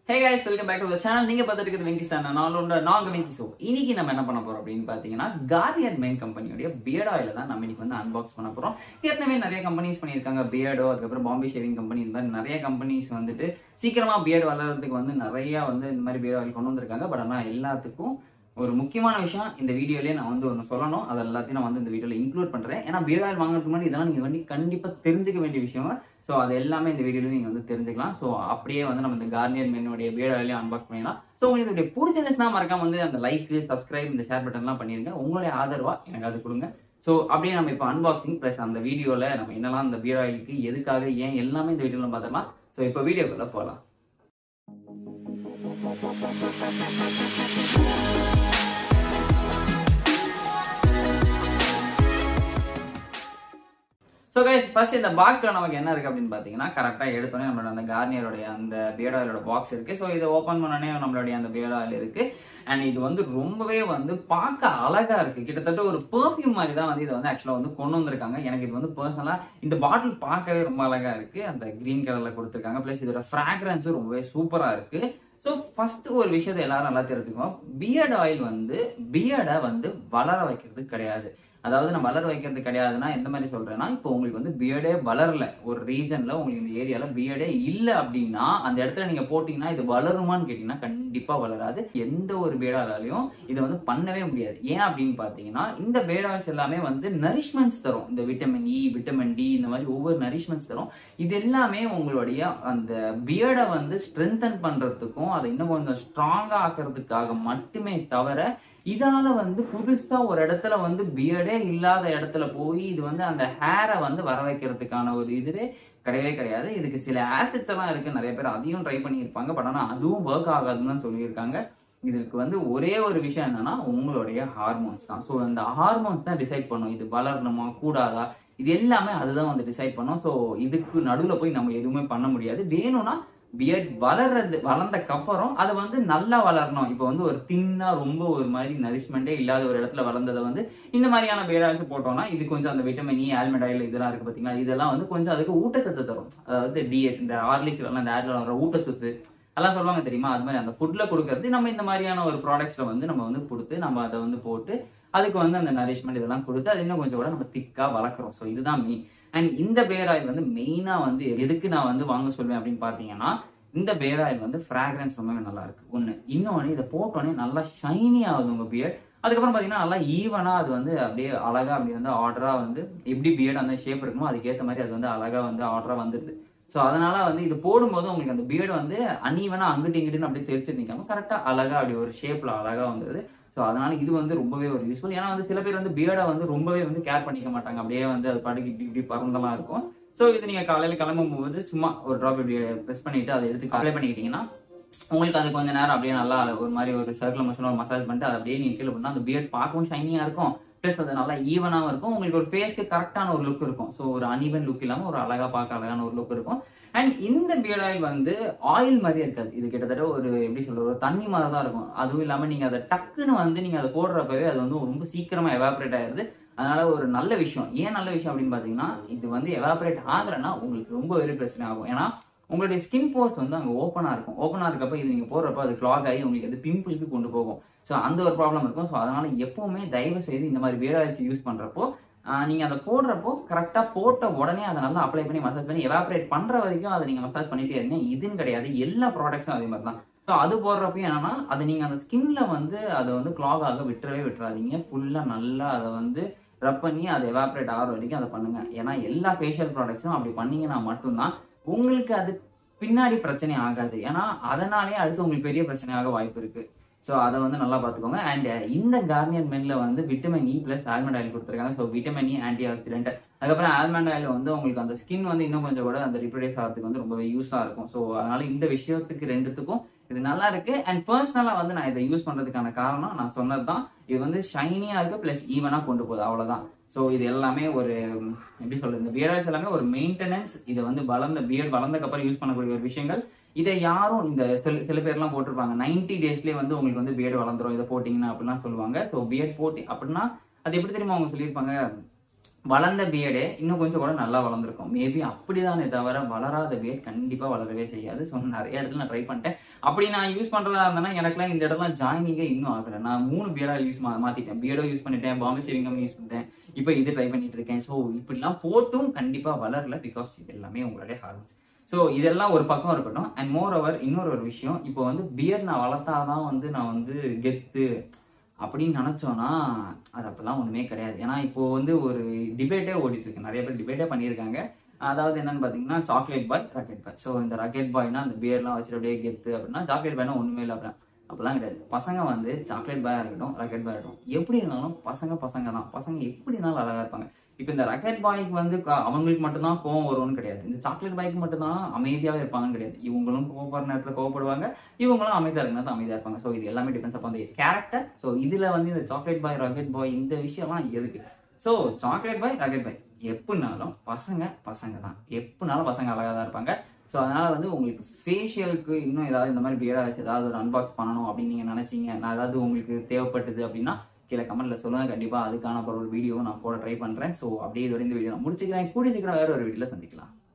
Hey guys, welcome back to the channel. நீங்க பார்த்துட்டு இருக்கிறது வெங்கி சார். நாங்க வெங்கி. சோ இன்னைக்கு நம்ம என்ன பண்ண போறோம் அப்படின்னு பாத்தீங்கன்னா Garnier மெயின் கம்பெனியோட பியர்ட் ஆயில தான் நம்ம இன்னைக்கு வந்து அன்பாக்ஸ் பண்ண போறோம். ஏற்கனவே நிறைய கம்பெனிஸ் பண்ணியிருக்காங்க பியர்டோ, அதுக்கப்புறம் பாம்பே ஷேவிங் கம்பெனி, இந்த மாதிரி நிறைய கம்பெனிஸ் வந்துட்டு சீக்கிரமா பியர்ட் வளர்றதுக்கு வந்து நிறைய வந்து இந்த மாதிரி பியர்ட் ஆயில் கொண்டு வந்திருக்காங்க. பட் ஆனா எல்லாத்துக்கும் ஒரு முக்கியமான விஷயம் இந்த வீடியோலயே நான் வந்து ஒன்று சொல்லணும். அது எல்லாத்தையும் நான் வந்து இந்த வீடியோல இன்க்ளூட் பண்றேன். ஏன்னா பியர்ட் ஆயில் வாங்குறதுக்கு முன்னாடி இதெல்லாம் நீங்க வந்து கண்டிப்பா தெரிஞ்சுக்க வேண்டிய விஷயம். ஸோ அது எல்லாமே இந்த வீடியோல நீங்க வந்து தெரிஞ்சுக்கலாம். ஸோ அப்படியே வந்து நம்ம இந்த கார்னியர் மென்னுடைய பியர்ட் ஆயிலையும் அன்பாக்ஸ் பண்ணிடலாம். ஸோ உங்களுக்கு இதோடைய பிடிச்சிருந்துச்சுன்னா மறக்காம வந்து அந்த லைக், சப்ஸ்கிரைப், இந்த ஷேர் பட்டன்லாம் பண்ணிருங்க. உங்களுடைய ஆதரவா எனக்கு அது கொடுங்க. ஸோ அப்படியே நம்ம இப்போ அன்பாக்சிங் பிளஸ் அந்த வீடியோல நம்ம என்னெல்லாம் இந்த பியர்ட் ஆயிலுக்கு எதுக்காக ஏன் எல்லாமே இந்த வீடியோல பார்த்துக்கலாம். ஸோ இப்போ வீடியோக்குள்ள போகலாம். ஸோ கைஸ், ஃபர்ஸ்ட் இந்த பாக்ஸ்ல நமக்கு என்ன இருக்கு அப்படின்னு பாத்தீங்கன்னா, கரெக்டா எடுத்தோன்னே நம்மளோட அந்த கார்னியரோட அந்த பியர்ட் ஆயிலோட பாக்ஸ் இருக்கு. ஸோ இதை ஓப்பன் பண்ணோடனே நம்மளுடைய அந்த பியர்ட் ஆயில் இருக்கு. அண்ட் இது வந்து ரொம்பவே வந்து பார்க்க அழகா இருக்கு. கிட்டத்தட்ட ஒரு பெர்ஃப்யூம் மாதிரி தான் வந்து இதை வந்து ஆக்சுவலா வந்து கொண்டு வந்திருக்காங்க. எனக்கு இது வந்து பர்சனலா இந்த பாட்டில் பார்க்கவே ரொம்ப அழகா இருக்கு. அந்த கிரீன் கலர்ல கொடுத்துருக்காங்க. பிளஸ் இதோட ஃபிராக்ரன்ஸும் ரொம்பவே சூப்பரா இருக்கு. ஸோ ஃபர்ஸ்ட் ஒரு விஷயத்தை எல்லாரும் நல்லா தெரிஞ்சுக்கணும். பியர்ட் ஆயில் வந்து பியர்டை வந்து வளர வைக்கிறது கிடையாது. அதாவது நான் வளர வைக்கிறது கிடையாதுன்னா எந்த மாதிரி சொல்றேன்னா, இப்போ உங்களுக்கு வந்து பியர்டே வளரல, ஒரு ரீஜன்ல உங்களுக்கு இந்த ஏரியால பியர்டே இல்லை அப்படின்னா அந்த இடத்துல நீங்க போட்டீங்கன்னா இது வளருமான்னு கேட்டீங்கன்னா கண்டிப்பா வளராது. எந்த ஒரு பியர்டாலையும் இதை வந்து பண்ணவே முடியாது. ஏன் அப்படின்னு பாத்தீங்கன்னா, இந்த பியர்ட் ஆயில்ஸ் எல்லாமே வந்து நரிஷ்மெண்ட்ஸ் தரும். இந்த விட்டமின் இ, விட்டமின் டி, இந்த மாதிரி ஒவ்வொரு நரிஷ்மெண்ட்ஸ் தரும். இது எல்லாமே உங்களுடைய அந்த பியர்டை வந்து ஸ்ட்ரென்தன் பண்றதுக்கும் அதை இன்னும் கொஞ்சம் ஸ்ட்ராங்கா ஆக்குறதுக்காக மட்டுமே தவிர, இதால வந்து புதுசா ஒரு இடத்துல வந்து பியர்டே இல்லாத இடத்துல போய் இது வந்து அந்த ஹேரை வந்து வர வைக்கிறதுக்கான ஒரு இதுவே கிடையவே கிடையாது. இதுக்கு சில ஆசிட்ஸ் எல்லாம் இருக்கு. நிறைய பேர் அதையும் ட்ரை பண்ணியிருப்பாங்க. பட் ஆனா அதுவும் ஒர்க் ஆகாதுன்னு சொல்லியிருக்காங்க. இதுக்கு வந்து ஒரே ஒரு விஷயம் என்னன்னா உங்களுடைய ஹார்மோன்ஸ் தான். ஸோ அந்த ஹார்மோன்ஸ் தான் டிசைட் பண்ணும் இது வளரணுமா கூடாதா, இது எல்லாமே அதுதான் வந்து டிசைட் பண்ணும். ஸோ இதுக்கு நடுவில் போய் நம்ம எதுவுமே பண்ண முடியாது. வேணும்னா பியர்ட் வளர்ந்தக்கு அப்புறம் அது வந்து நல்லா வளரணும். இப்போ வந்து ஒரு தின்னா ரொம்ப ஒரு மாதிரி நரிஷ்மெண்டே இல்லாத ஒரு இடத்துல வளர்ந்ததை வந்து இந்த மாதிரியான பியர்ட் ஆயில்ஸ் போட்டோம்னா இது கொஞ்சம் அந்த விட்டமின் இ, ஆல்மண்ட் ஆயில் இதெல்லாம் இருக்கு பாத்தீங்களா, இதெல்லாம் வந்து கொஞ்சம் அதுக்கு ஊட்டச்சத்து தரும். அதாவது டிஎட், இந்த ஹார்லிக்ஸ் அந்த ஆட்ல வர ஊட்டச்சத்து எல்லாம் சொல்லுவாங்க தெரியுமா, அது மாதிரி அந்த ஃபுட்ல கொடுக்கறது நம்ம இந்த மாதிரியான ஒரு ப்ராடக்ட்ஸ்ல வந்து நம்ம வந்து கொடுத்து நம்ம அதை வந்து போட்டு அதுக்கு வந்து அந்த நரிஷ்மெண்ட் இதெல்லாம் கொடுத்து அது இன்னும் கொஞ்சம் கூட நம்ம திக்கா வளர்க்குறோம். ஸோ இதுதான் மெயின். அண்ட் இந்த பியர்ட் ஆயில் வந்து மெயினா வந்து எதுக்கு நான் வந்து வாங்க சொல்வேன் அப்படின்னு பாத்தீங்கன்னா, இந்த பியர்ட் ஆயில் வந்து ஃப்ராக்ரன்ஸ் ரொம்பவே நல்லா இருக்கு. ஒண்ணு. இன்னொன்னு, இதை போட்டோன்னே நல்லா ஷைனி ஆகுது உங்க பியர்ட். அதுக்கப்புறம் பாத்தீங்கன்னா நல்லா ஈவனா அது வந்து அப்படியே அழகா அப்படி வந்து ஆர்டரா வந்து எப்படி பியர்ட் அந்த ஷேப் இருக்குமோ அதுக்கேற்ற மாதிரி அது வந்து அழகா வந்து ஆர்டரா வந்துருது. ஸோ அதனால வந்து இது போடும்போது உங்களுக்கு அந்த பியர்டு வந்து அன்ஈவனா அங்கிட்டு இங்கிட்டுன்னு அப்படியே தெரிச்சு நிற்காம கரெக்டா அழகா அப்படி ஒரு ஷேப்ல அழகா வந்துருது. ஸோ அதனால இது வந்து ரொம்பவே ஒரு யூஸ்ஃபுல். ஏன்னா வந்து சில பேர் வந்து பியர்டை வந்து ரொம்பவே வந்து கேர் பண்ணிக்க மாட்டாங்க. அப்படியே வந்து அது பாட்டுக்கு இப்படி இப்படி பறந்தெல்லாம் இருக்கும். ஸோ இது நீங்க காலையில கிளம்பும் போது சும்மா ஒரு ட்ராப் இப்படி ப்ரெஸ் பண்ணிட்டு அதை எடுத்து அப்ளை பண்ணிக்கிட்டீங்கன்னா உங்களுக்கு அது கொஞ்ச நேரம் அப்படியே நல்லா ஒரு மாதிரி ஒரு சர்க்குலர் மோஷன் ஒரு மசாஜ் பண்ணிட்டு அதை அப்படியே நீங்க கீழே பண்ணா அந்த பியர்ட் பார்க்கவும் ஷைனியா இருக்கும். பிளஸ் அது நல்லா ஈவனாகவும் இருக்கும். உங்களுக்கு ஒரு ஃபேஸ்க்கு கரெக்டான ஒரு லுக் இருக்கும். ஸோ ஒரு அன்ஈவன் லுக் இல்லாம ஒரு அழகா பார்க்க அழகான ஒரு லுக் இருக்கும். அண்ட் இந்த பியர்ட் ஆயில் வந்து ஆயில் மாதிரியே இருக்காது. இது கிட்டத்தட்ட ஒரு எப்படி சொல்றது, ஒரு தண்ணி மாதிரி தான் இருக்கும். அதுவும் இல்லாம நீங்க அதை டக்குன்னு வந்து நீங்க அதை போடுறப்பவே அது வந்து ரொம்ப சீக்கிரமா எவாபரேட் ஆயிருது. அதனால ஒரு நல்ல விஷயம். ஏன் நல்ல விஷயம் அப்படின்னு பாத்தீங்கன்னா, இது வந்து எவாபரேட் ஆகலைன்னா உங்களுக்கு ரொம்ப வெறி பிரச்சனை ஆகும். ஏன்னா உங்களுடைய ஸ்கின் போர்ஸ் வந்து அங்கே ஓப்பனா இருக்கும். ஓப்பனா இருக்கப்ப இது நீங்க போடுறப்ப அது கிளாக் ஆகி உங்களுக்கு அது பிம்பிளுக்கு கொண்டு போகும். ஸோ அந்த ஒரு ப்ராப்ளம் இருக்கும். ஸோ அதனால எப்பவுமே தயவு செய்து இந்த மாதிரி பியர்ட் ஆயில்ஸ் யூஸ் பண்றப்போ நீங்க அதை போடுறப்போ கரெக்டா போட்ட உடனே அதை நல்லா அப்ளை பண்ணி மசாஜ் பண்ணி எவாபரேட் பண்ற வரைக்கும் அதை நீங்க மசாஜ் பண்ணிட்டே இருங்க. இதுன்னு கிடையாது, எல்லா ப்ராடக்ட்ஸும் அதே மாதிரி தான். ஸோ அது போடுறப்ப என்னன்னா அது நீங்க அந்த ஸ்கின்ல வந்து அதை வந்து கிளாக் ஆக விட்டுறாதீங்க. ஃபுல்லா நல்லா அதை வந்து ரப் பண்ணி அதை எவாபரேட் ஆகிற வரைக்கும் அதை பண்ணுங்க. ஏன்னா எல்லா ஃபேஷியல் ப்ராடக்ட்ஸும் அப்படி பண்ணீங்கன்னா மட்டும்தான் உங்களுக்கு அது பின்னாடி பிரச்சனை ஆகாது. ஏன்னா அதனாலேயே அடுத்து உங்களுக்கு பெரிய பிரச்சனையாக வாய்ப்பு இருக்கு. ஸோ அதை வந்து நல்லா பார்த்துக்கோங்க. அண்ட் இந்த கார்னியர் மென்ல வந்து vitamin E plus almond oil கொடுத்துருக்காங்க. So vitamin E antioxidant, அதுக்கப்புறம் ஆல்மண்ட் ஆயில் வந்து உங்களுக்கு அந்த ஸ்கின் வந்து இன்னும் கொஞ்சம் கூட அந்த ரிப்ரொடியூஸ் ஆகிறதுக்கு வந்து ரொம்பவே யூஸா இருக்கும். ஸோ அதனால இந்த விஷயத்துக்கு ரெண்டுத்துக்கும் இது நல்லா இருக்கு. அண்ட் பர்சனலா வந்து நான் இதை யூஸ் பண்றதுக்கான காரணம் நான் சொன்னதுதான். இது வந்து ஷைனியா இருக்கு பிளஸ் ஈவனா கொண்டு போகுது, அவ்வளவுதான். ஸோ இது எல்லாமே ஒரு எப்படி சொல்றது, இந்த பியர்ட் ஆயில்ஸ் எல்லாமே ஒரு மெயின்டெனன்ஸ். இதை வந்து பியர்ட் வளர்ந்ததுக்கு அப்புறம் யூஸ் பண்ணக்கூடிய ஒரு விஷயங்கள். இதை யாரும் இந்த சில பேர்லாம் போட்டிருப்பாங்க 90 டேஸ்லயே வந்து உங்களுக்கு வந்து பியர்ட் வளர்ந்துரும் இதை போட்டீங்கன்னா அப்படிலாம் சொல்லுவாங்க. ஸோ பியர்ட் போட்டி அப்படின்னா அது எப்படி தெரியுமா அவங்க சொல்லியிருப்பாங்க, வளர்ந்த பியர்டே இன்னும் கொஞ்சம் கூட நல்லா வளர்ந்துருக்கும். மேபி அப்படிதானே தவிர வளராத பியர்ட் கண்டிப்பா வளரவே செய்யாது. ஸோ நிறைய இடத்துல நான் ட்ரை பண்ணிட்டேன். அப்படி நான் யூஸ் பண்றதா இருந்தேன்னா எனக்குலாம் இந்த இடத்துல ஜாயினிங்கே இன்னும் ஆகல. நான் 3 பியர்டா மாத்திட்டேன். பியர்டோ யூஸ் பண்ணிட்டேன், பாம்பே ஷேவிங் கம் யூஸ் பண்ணிட்டேன், இப்போ இது ட்ரை பண்ணிட்டு இருக்கேன். ஸோ இப்படிலாம் போட்டும் கண்டிப்பா வளரல. பிகாஸ் இது எல்லாமே உங்களுடைய ஹார்மோன்ஸ். ஸோ இதெல்லாம் ஒரு பக்கம் இருக்கட்டும். அண்ட் மோர் ஓவர் இன்னொரு விஷயம், இப்போ வந்து பியர்ட் நான் வளர்த்தாதான் வந்து நான் வந்து கெத்து அப்படின்னு நினைச்சோன்னா அது அப்படிலாம் ஒண்ணுமே கிடையாது. ஏன்னா இப்போ வந்து ஒரு டிபேட்டே ஓடிட்டு இருக்கு. நிறைய பேர் டிபேட்டே பண்ணியிருக்காங்க. அதாவது என்னன்னு பாத்தீங்கன்னா chocolate boy, rocket boy. So இந்த ராக்கெட் பாய்னா அந்த பியர்லாம் வச்சுட்டு அப்படியே கெத்து அப்படின்னா, சாக்லேட் பாய்னா ஒண்ணுமே இல்லை அப்படிலாம் கிடையாது. பசங்க வந்து சாக்லேட் பாயா இருக்கட்டும், ராக்கெட் பாய் இருக்கட்டும், எப்படி இருந்தாலும் பசங்க தான். பசங்க எப்படி இருந்தாலும் அழகா இருப்பாங்க. இப்போ இந்த ராக்கெட் பாய்க்கு வந்து அவங்களுக்கு மட்டும்தான் கோவம் வரும்னு கிடையாது. இந்த சாக்லேட் பாய்க்கு மட்டும்தான் அமைதியாவே இருப்பாங்கன்னு கிடையாது. இவங்களும் கோவப்படுற நேரத்துல கோவப்படுவாங்க, இவங்களும் அமைதியா இருக்க நேரத்துல அமைதியா இருப்பாங்க. ஸோ இது எல்லாமே depends upon the character. So இதுல வந்து இந்த சாக்லேட் பாய், ராக்கெட் பாய் இந்த விஷயம்லாம் எதுக்கு? So chocolate boy, rocket boy எப்படினாலும் பசங்க தான். எப்படினாலும் பசங்க அழகா தான் இருப்பாங்க. ஸோ அதனால வந்து உங்களுக்கு ஃபேஷியலுக்கு இன்னும் ஏதாவது இந்த மாதிரி பியர்டா வச்சு ஏதாவது ஒரு அன்பாக்ஸ் பண்ணணும் அப்படின்னு நீங்க நினைச்சீங்க, நான் ஏதாவது உங்களுக்கு தேவைப்பட்டது அப்படின்னா கீழே கமெண்ட்ல சொல்லுங்க. கண்டிப்பா அதுக்கான ஒரு வீடியோ நான் போட ட்ரை பண்றேன். ஸோ அப்படியே இதோட இந்த வீடியோ நான் முடிச்சுக்கிறேன். கூடிய சீக்கிரம் வேற ஒரு வீடியோல சந்திக்கலாம்.